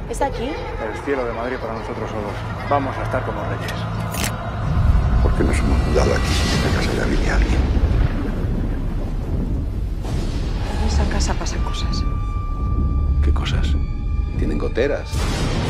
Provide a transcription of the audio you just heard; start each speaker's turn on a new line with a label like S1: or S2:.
S1: ¿Es aquí?
S2: El cielo de Madrid para nosotros solos. Vamos a estar como reyes.
S3: ¿Por qué nos hemos mudado aquí si en esta casa ya vive alguien?
S1: En esa casa pasan cosas.
S3: ¿Qué cosas? ¿Tienen goteras?